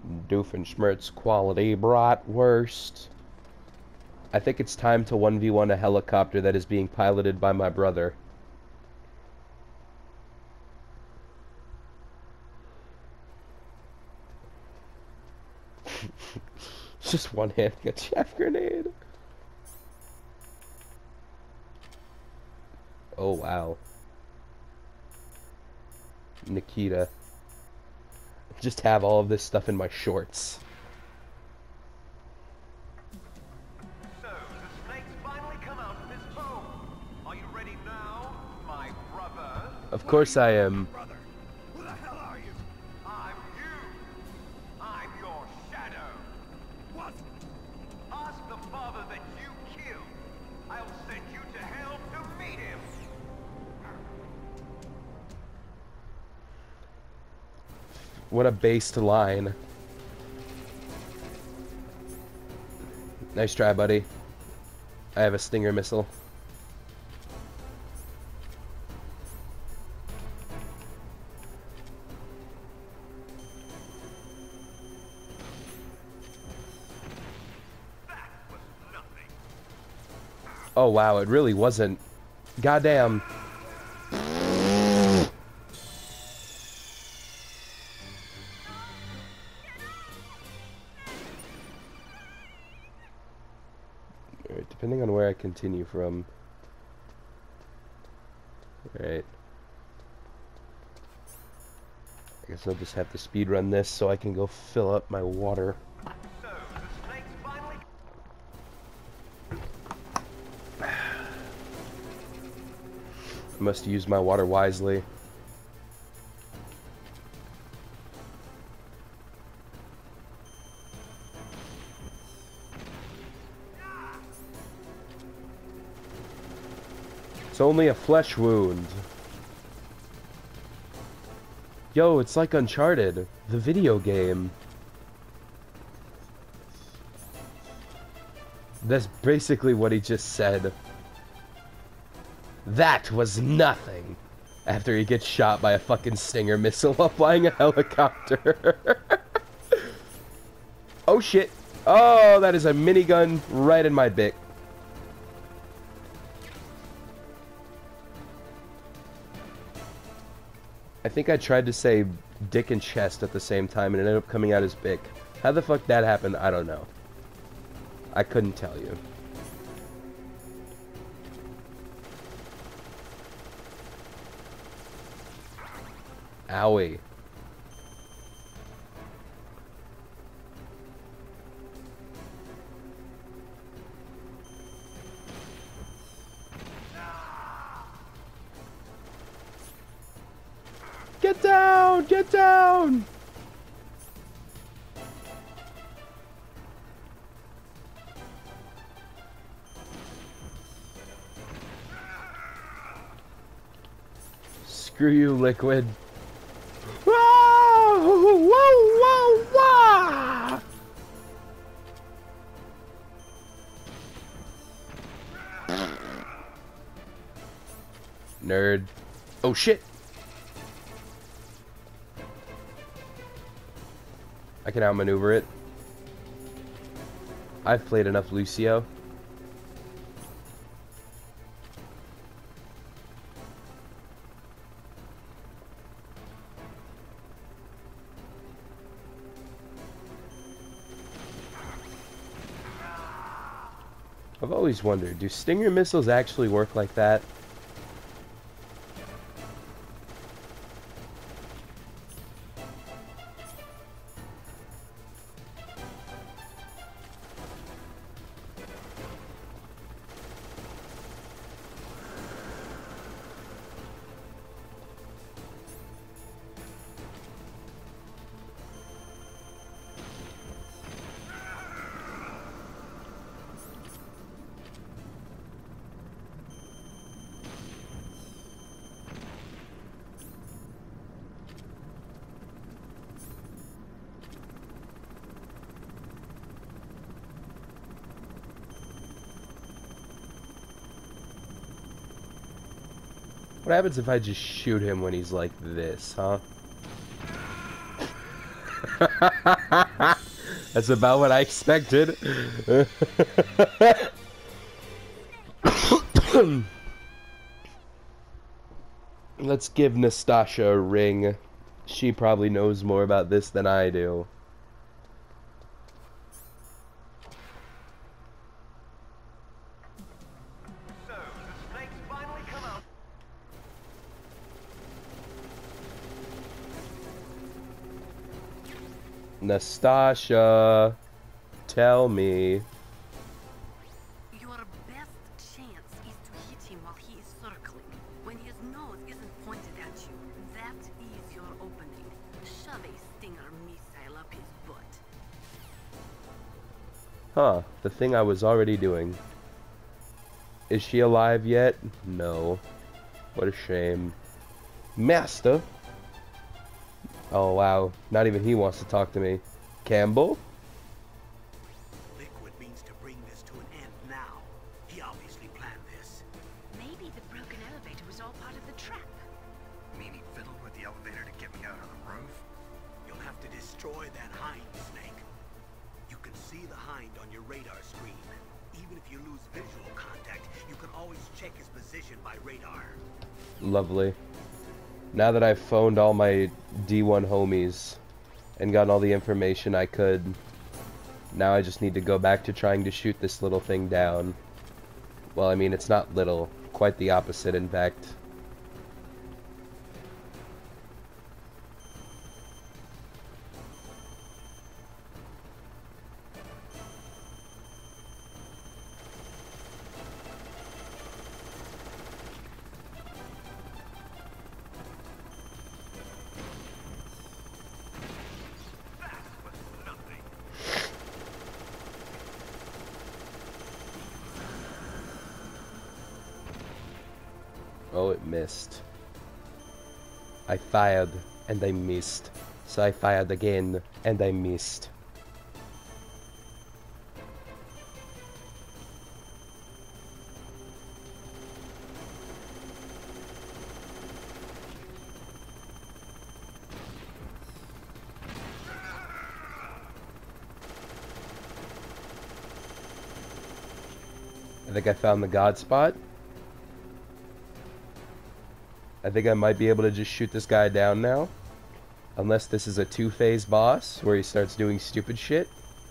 Doofenshmirtz quality bratwurst. I think it's time to 1v1 a helicopter that is being piloted by my brother. Just one hand chaff grenade. Oh wow. Nikita. Just have all of this stuff in my shorts. So, the snakes finally come out of this home. Are you ready now, my brother? Of course I am. Brother, who the hell are you? I'm you. I'm your shadow. What? Ask the father that you killed. I'll send you to hell to meet him. What a based line. Nice try, buddy. I have a Stinger missile. That was nothing. Oh wow, it really wasn't. Goddamn. Alright, depending on where I continue from. Alright. I guess I'll just have to speedrun this so I can go fill up my water. So, the snakes finally... I must use my water wisely. It's only a flesh wound. Yo, it's like Uncharted, the video game. That's basically what he just said. That was nothing. After he gets shot by a fucking Stinger missile while flying a helicopter. Oh shit. Oh, that is a minigun right in my dick. I think I tried to say dick and chest at the same time and it ended up coming out as bick. How the fuck that happened, I don't know. I couldn't tell you. Owie. Get down! Get down! Screw you, Liquid. Whoa! Whoa! Whoa! Whoa! Nerd. Oh shit! I can outmaneuver it. I've played enough Lucio. I've always wondered, do Stinger missiles actually work like that? What happens if I just shoot him when he's like this, huh? That's about what I expected. Let's give Nastasha a ring. She probably knows more about this than I do. So, the snakes finally come out. Nastasha, tell me. Your best chance is to hit him while he is circling. When his nose isn't pointed at you, that is your opening. Shove a Stinger missile up his butt. Huh, the thing I was already doing. Is she alive yet? No. What a shame. Master? Oh wow, not even he wants to talk to me. Campbell? Liquid means to bring this to an end now. He obviously planned this. Maybe the broken elevator was all part of the trap. Mean he fiddled with the elevator to get me out on the roof? You'll have to destroy that hind, Snake. You can see the hind on your radar screen. Even if you lose visual contact, you can always check his position by radar. Lovely. Now that I've phoned all my D1 homies and gotten all the information I could, now I just need to go back to trying to shoot this little thing down. Well, I mean, it's not little. Quite the opposite, in fact. Oh, it missed. I fired, and I missed. So I fired again, and I missed. I think I found the God spot. I think I might be able to just shoot this guy down now. Unless this is a two-phase boss, where he starts doing stupid shit.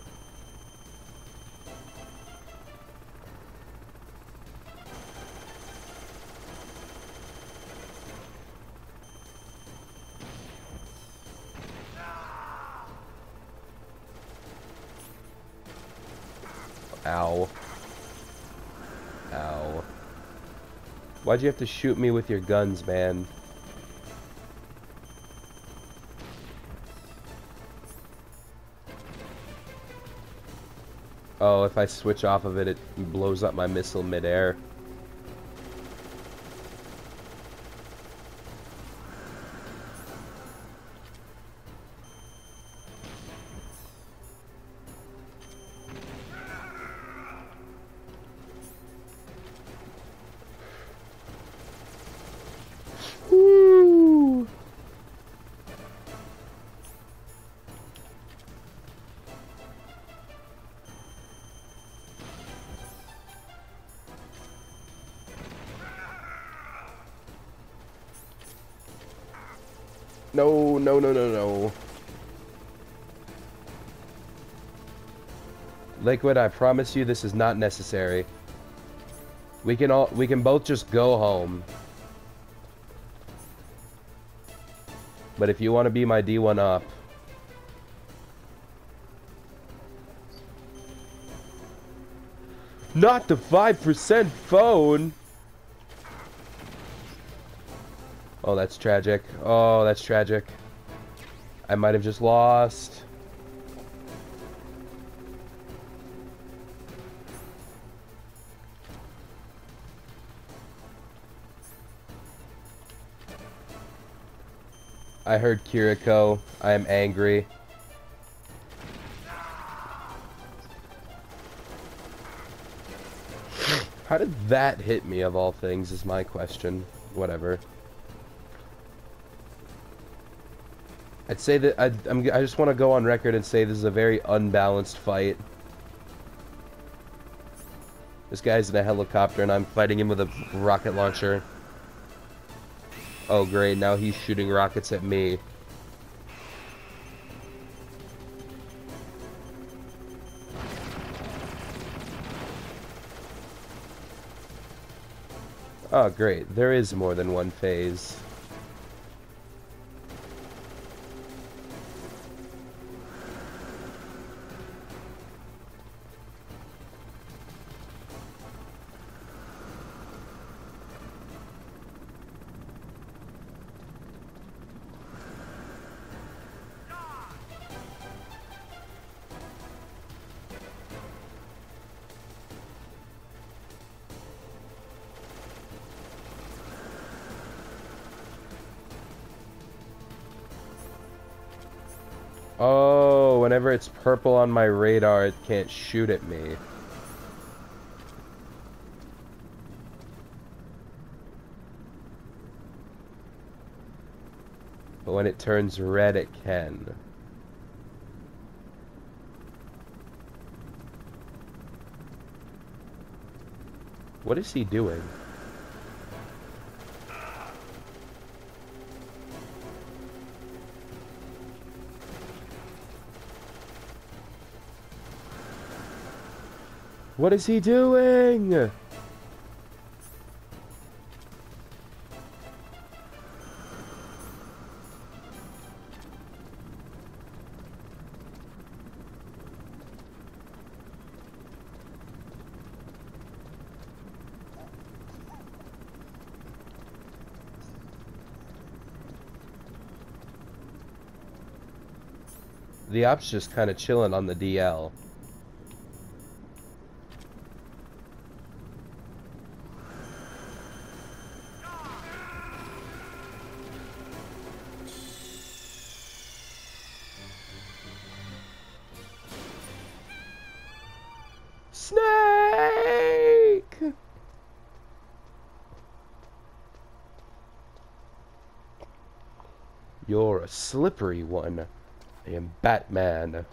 Ow. Ow. Why'd you have to shoot me with your guns, man? Oh, if I switch off of it, it blows up my missile midair. Woo! No, no, no, no, no. Liquid, I promise you this is not necessary. We can both just go home. But if you want to be my D1 up, not the 5% phone. Oh, that's tragic. Oh, that's tragic. I might have just lost. I heard Kiriko. I am angry. How did that hit me, of all things, is my question. Whatever. I'd say that I just want to go on record and say this is a very unbalanced fight. This guy's in a helicopter and I'm fighting him with a rocket launcher. Oh great, now he's shooting rockets at me. Oh great, there is more than one phase. Oh, whenever it's purple on my radar, it can't shoot at me. But when it turns red, it can. What is he doing? What is he doing? The op's just kind of chilling on the DL. Snake! You're a slippery one. I am Batman.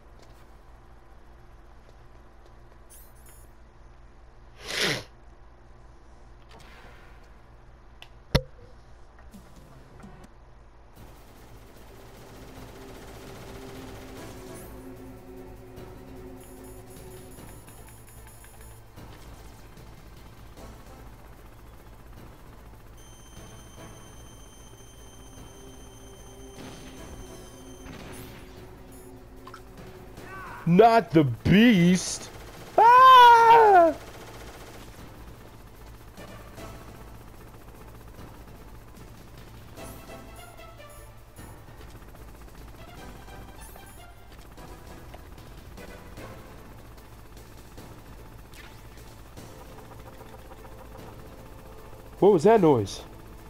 Not the beast! Ah! What was that noise?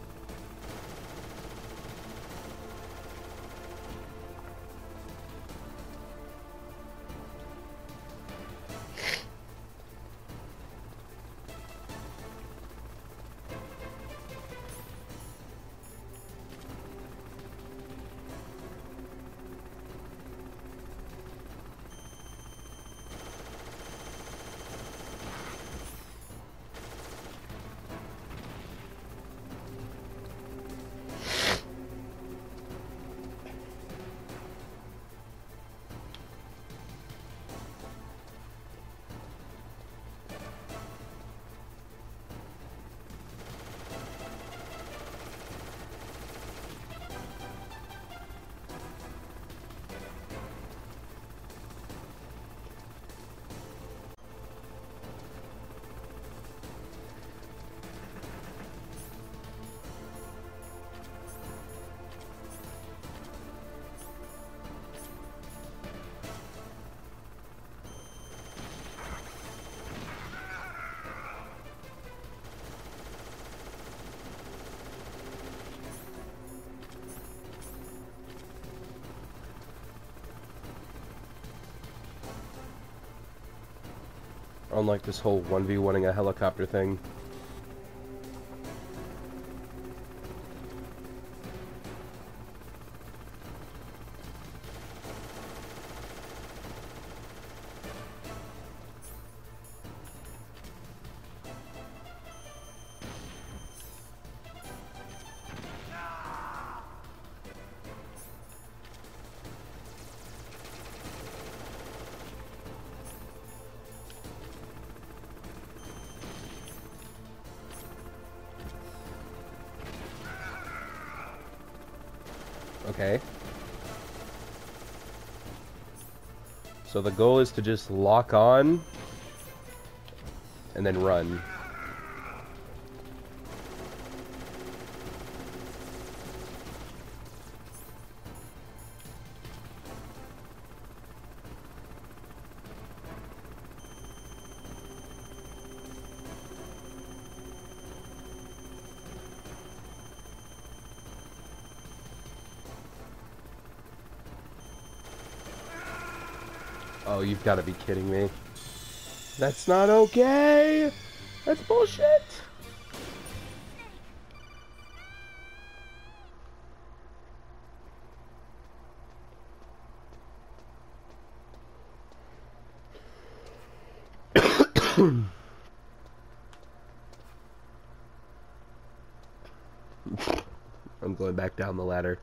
Unlike this whole 1v1ing a helicopter thing. Okay. So the goal is to just lock on and then run. Oh, you've got to be kidding me. That's not okay! That's bullshit! I'm going back down the ladder.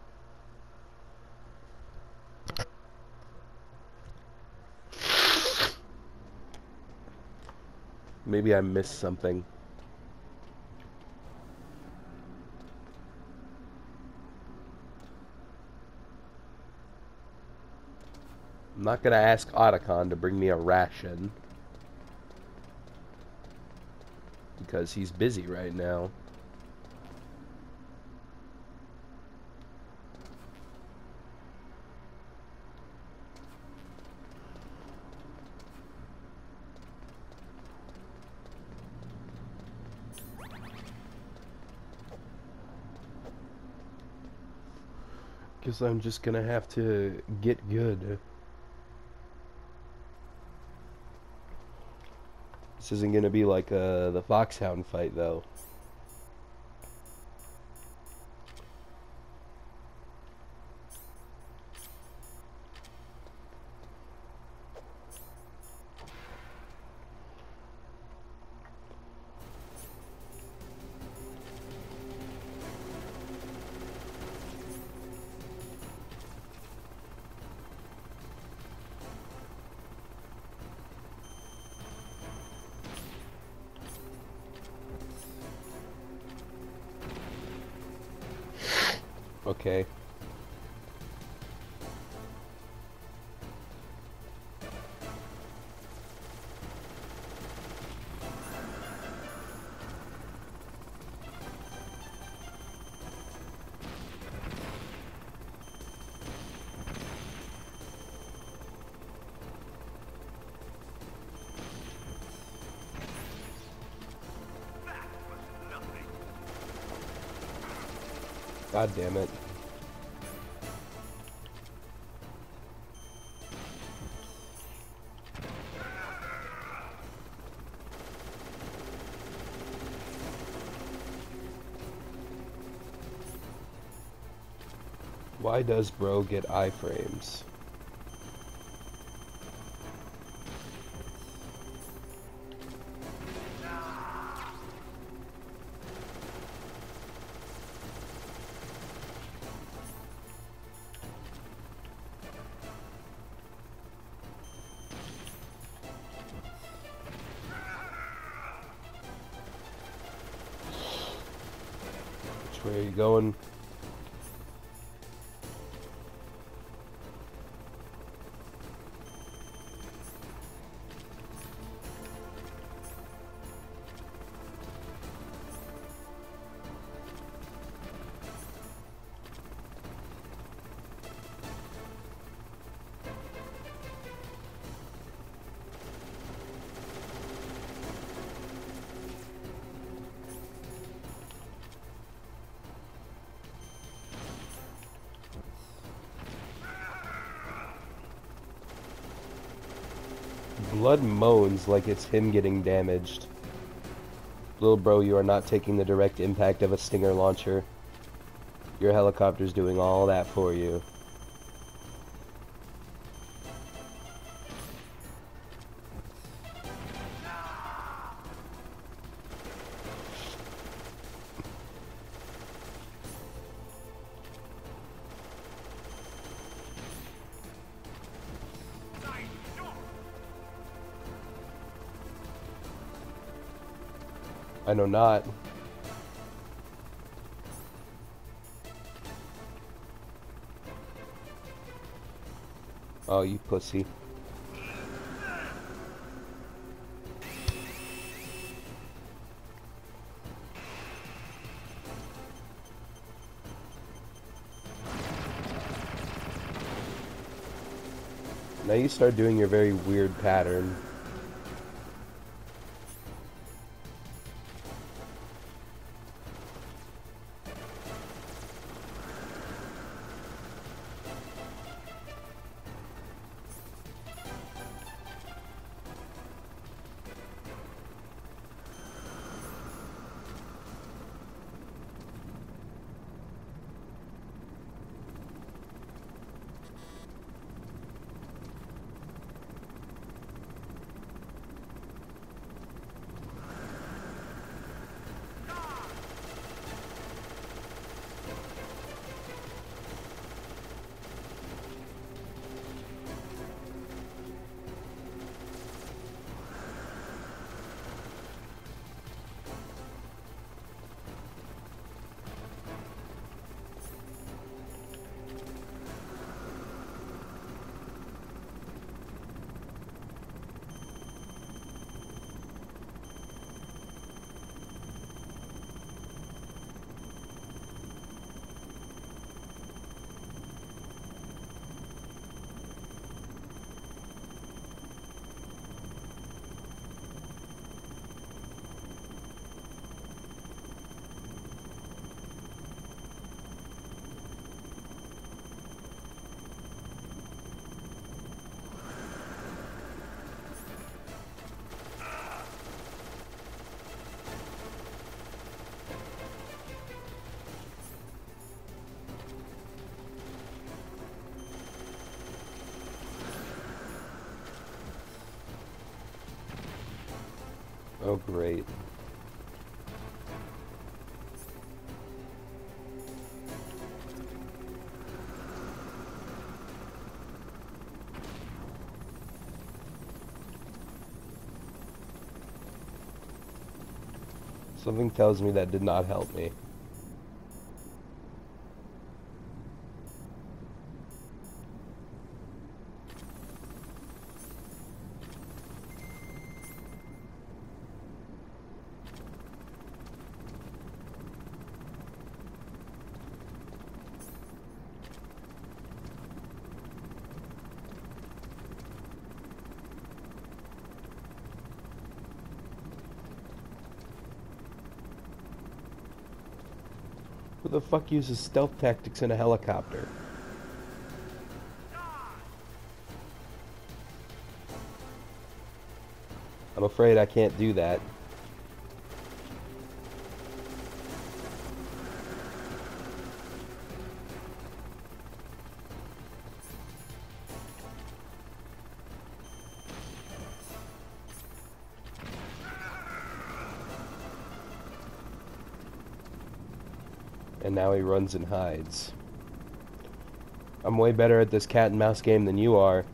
Maybe I missed something. I'm not gonna ask Otacon to bring me a ration. Because he's busy right now. Guess I'm just gonna have to get good. This isn't gonna be like the Foxhound fight, though. Okay. God damn it. Why does bro get iframes? Which way are you going? Blood moans like it's him getting damaged. Little bro, you are not taking the direct impact of a Stinger launcher. Your helicopter's doing all that for you. I know not. Oh, you pussy. Now you start doing your very weird pattern. Oh, great. Something tells me that did not help me. Who the fuck uses stealth tactics in a helicopter? I'm afraid I can't do that. And now he runs and hides. I'm way better at this cat and mouse game than you are.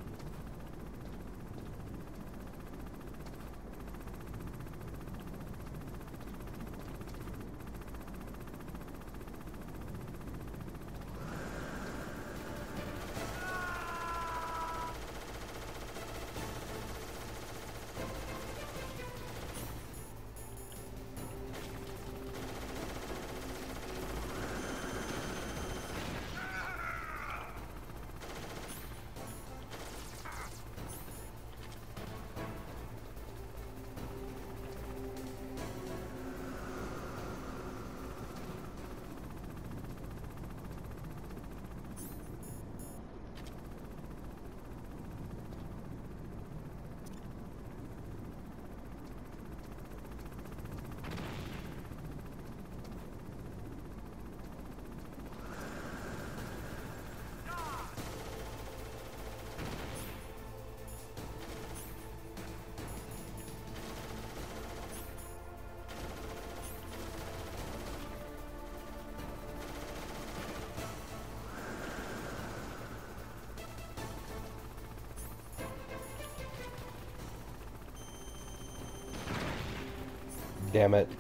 Damn it.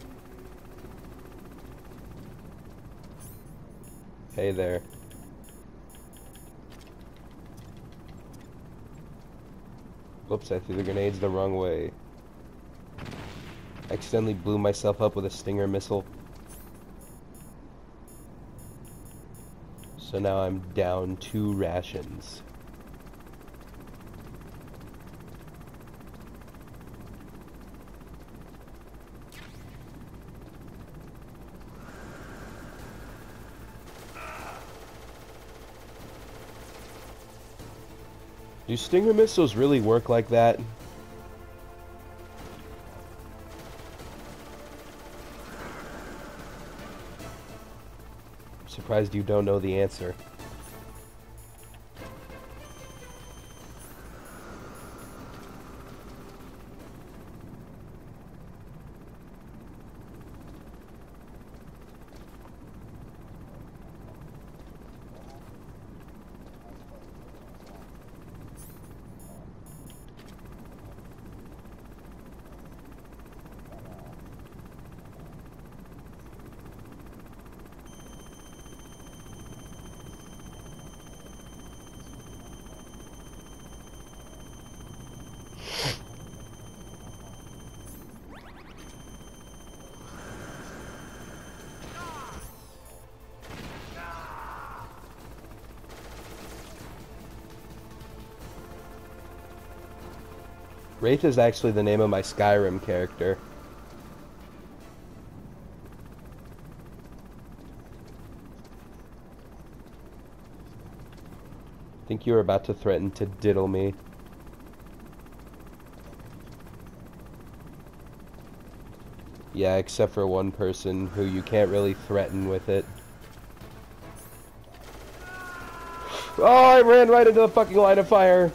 Hey there. Whoops, I threw the grenades the wrong way. Accidentally blew myself up with a Stinger missile. So now I'm down 2 rations. Do Stinger missiles really work like that? I'm surprised you don't know the answer. Wraith is actually the name of my Skyrim character. I think you were about to threaten to diddle me. Yeah, except for one person who you can't really threaten with it. Oh, I ran right into the fucking line of fire!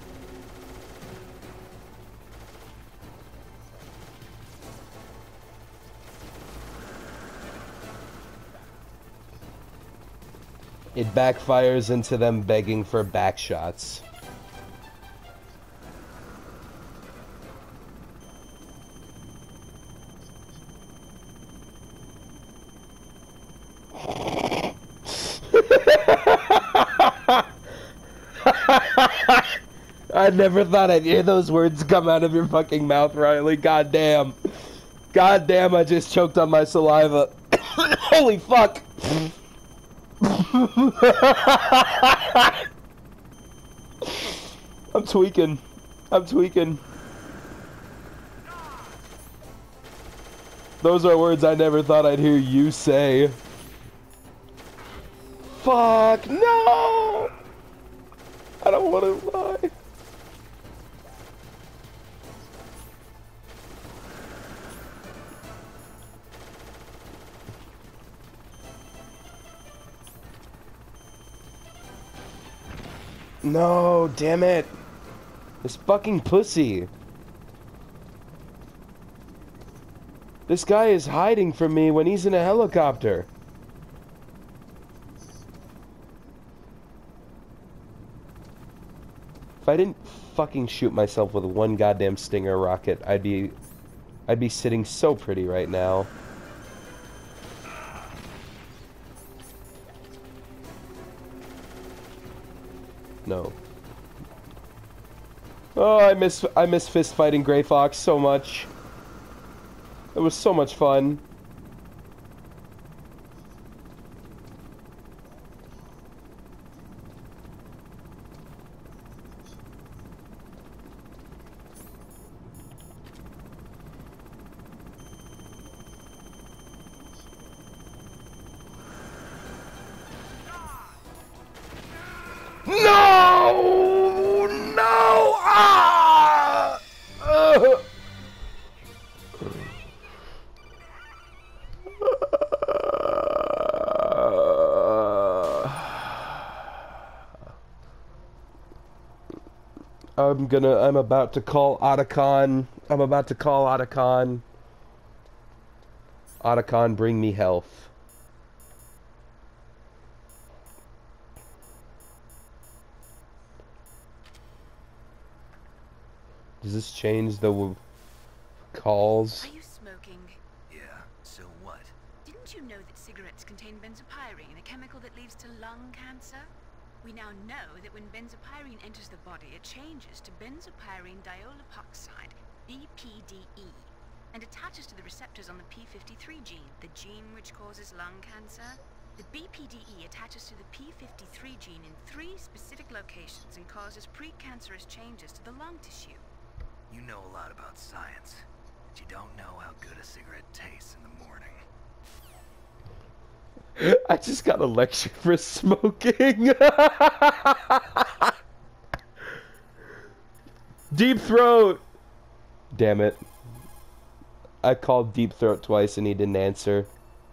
It backfires into them begging for back shots. I never thought I'd hear those words come out of your fucking mouth, Riley. Goddamn. Goddamn, I just choked on my saliva. Holy fuck. I'm tweaking. I'm tweaking. Those are words I never thought I'd hear you say. Fuck, no! I don't want to lie. No, damn it. This fucking pussy. This guy is hiding from me when he's in a helicopter. If I didn't fucking shoot myself with one goddamn Stinger rocket, I'd be sitting so pretty right now. No. Oh, I miss fist fighting Gray Fox so much. It was so much fun. No! No! Ah! I'm about to call Otacon. I'm about to call Otacon. Otacon, bring me health. Does this change the calls? Are you smoking? Yeah, so what? Didn't you know that cigarettes contain benzopyrene, a chemical that leads to lung cancer? We now know that when benzopyrene enters the body, it changes to benzopyrene diolipoxide, BPDE, and attaches to the receptors on the P53 gene, the gene which causes lung cancer. The BPDE attaches to the P53 gene in 3 specific locations and causes precancerous changes to the lung tissue. You know a lot about science, but you don't know how good a cigarette tastes in the morning. I just got a lecture for smoking. Deep Throat! Damn it. I called Deep Throat twice and he didn't answer.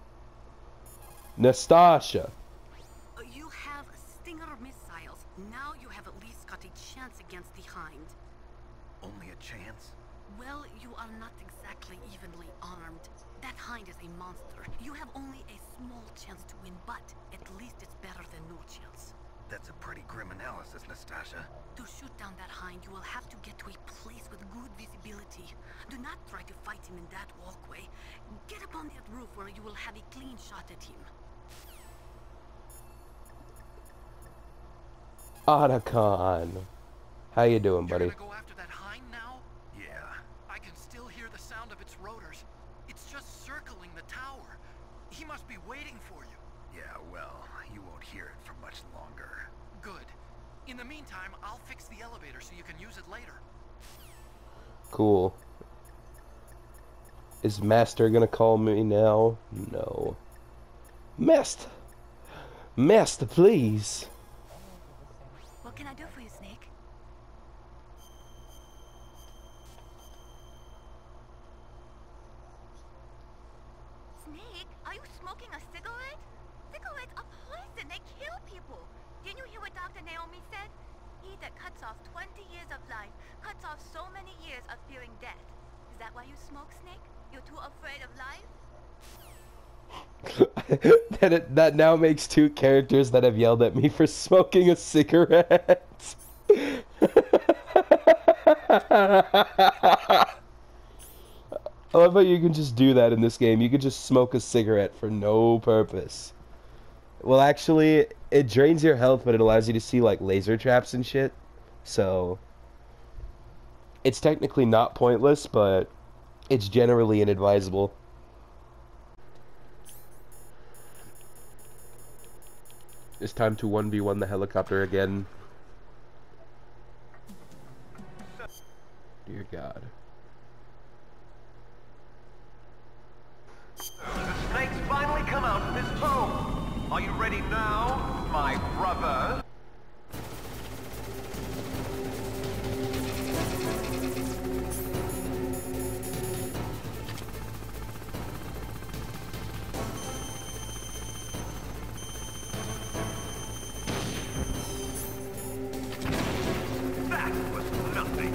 Nastasha. You have Stinger missiles. Now you have at least got a chance against the Hind. Only a chance? Well, you are not exactly evenly armed. That Hind is a monster. You have only a small chance to win, but at least it's better than no chance. That's a pretty grim analysis, Nastasha. To shoot down that Hind, you will have to get to a place with good visibility. Do not try to fight him in that walkway. Get up on that roof where you will have a clean shot at him. Otacon. How you doing, buddy? You're gonna go after that Hind now? Yeah. I can still hear the sound of its rotors. It's just circling the tower. He must be waiting for you. Yeah, well, you won't hear it for much longer. Good. In the meantime, I'll fix the elevator so you can use it later. Cool. Is Master gonna call me now? No. Master! Master, please! What can I do for you, Snake? Snake, are you smoking a cigarette? Cigarettes are poison. They kill people. Didn't you hear what Dr. Naomi said? He that cuts off 20 years of life cuts off so many years of fearing death. Is that why you smoke, Snake? You're too afraid of life? That now makes 2 characters that have yelled at me for smoking a cigarette. I love how you can just do that in this game. You can just smoke a cigarette for no purpose. Well, actually, it drains your health, but it allows you to see, like, laser traps and shit. So, it's technically not pointless, but it's generally inadvisable. It's time to 1v1 the helicopter again. Dear God. The snakes finally come out of this home. Are you ready now, my brother? That was nothing.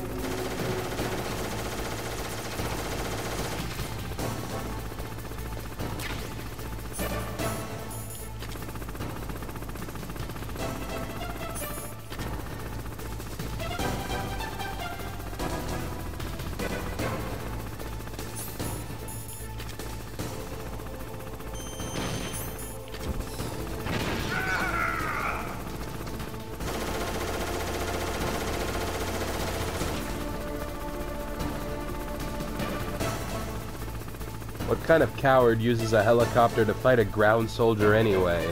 What kind of coward uses a helicopter to fight a ground soldier anyway?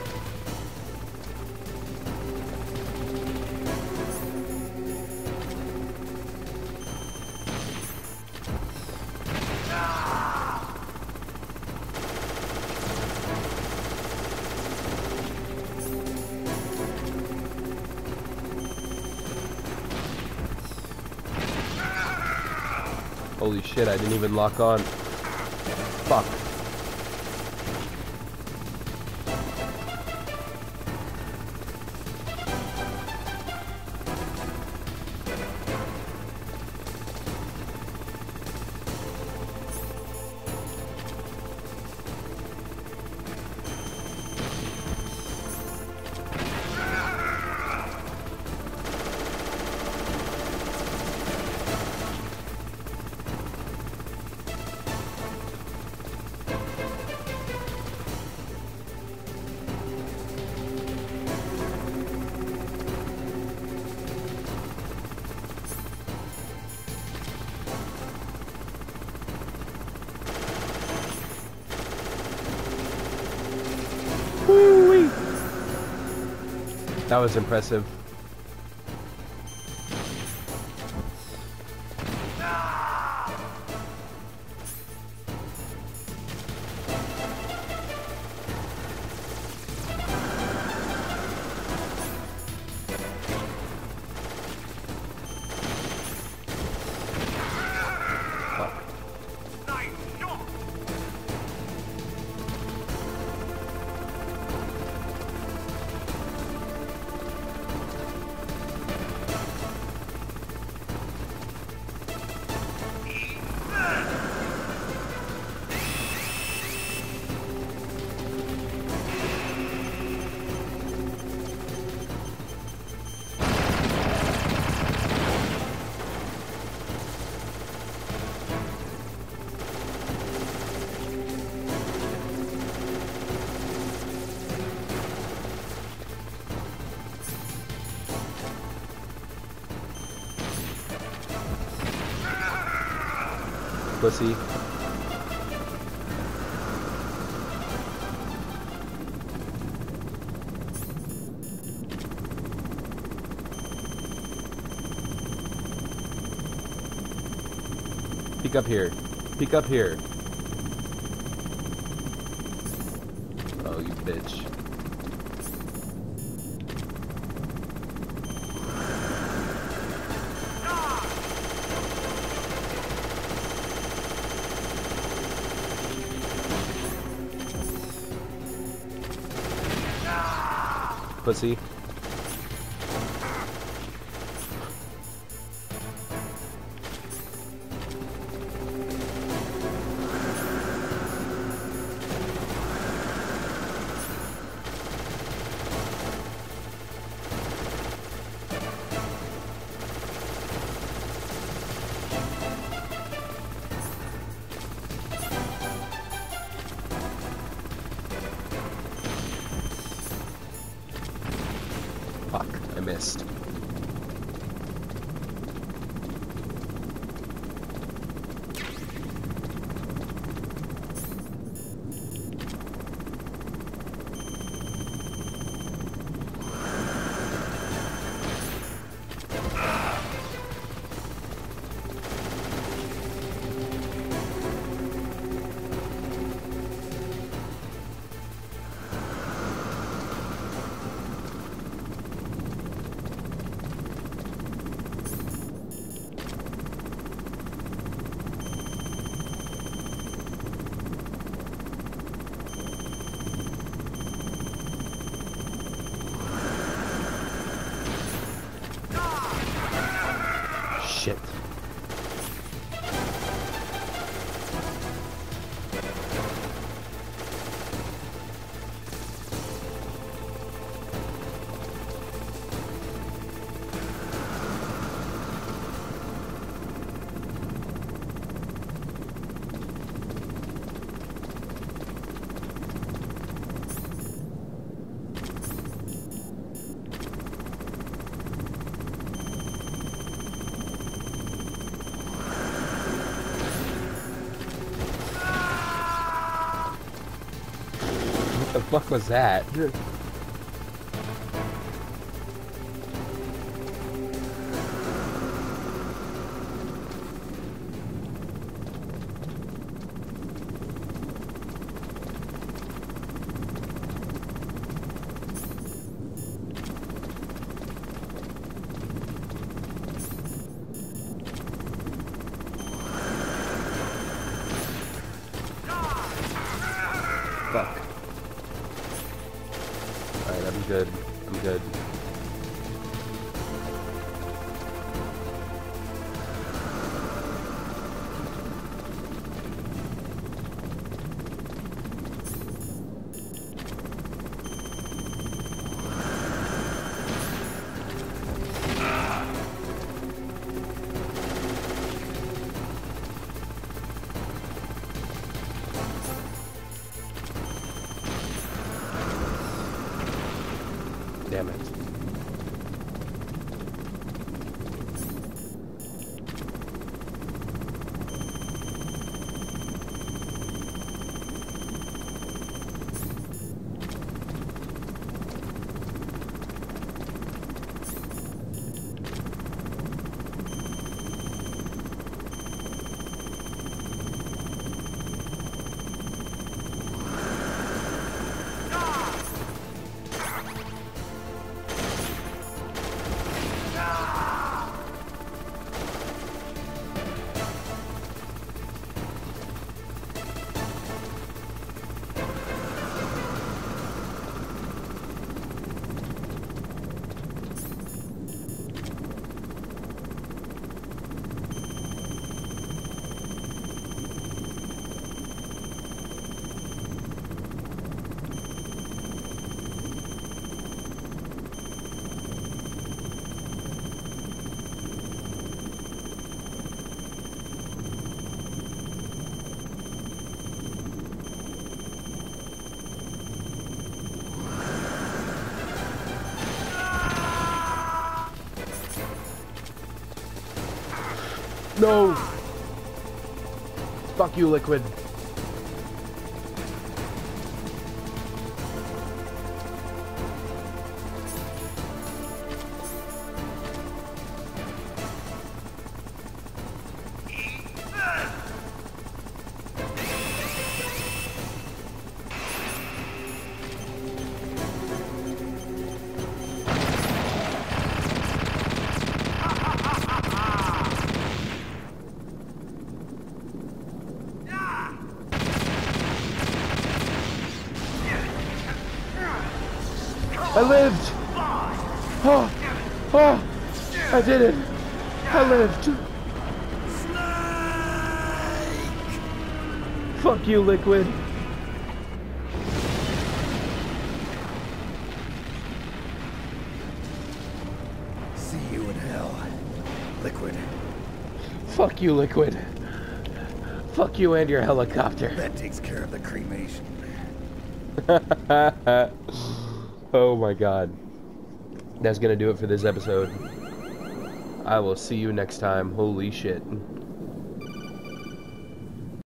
Holy shit, I didn't even lock on. Fuck. That was impressive. Pussy. Peek up here. Peek up here. Oh, you bitch. Pussy. Fuck, I missed. Shit. What the fuck was that? Fuck. No! Fuck you, Liquid. I lived! Oh! Oh! I did it! I lived! Fuck you, Liquid! See you in hell, Liquid. Fuck you, Liquid! Fuck you and your helicopter! That takes care of the cremation. Oh my god. That's gonna do it for this episode. I will see you next time. Holy shit.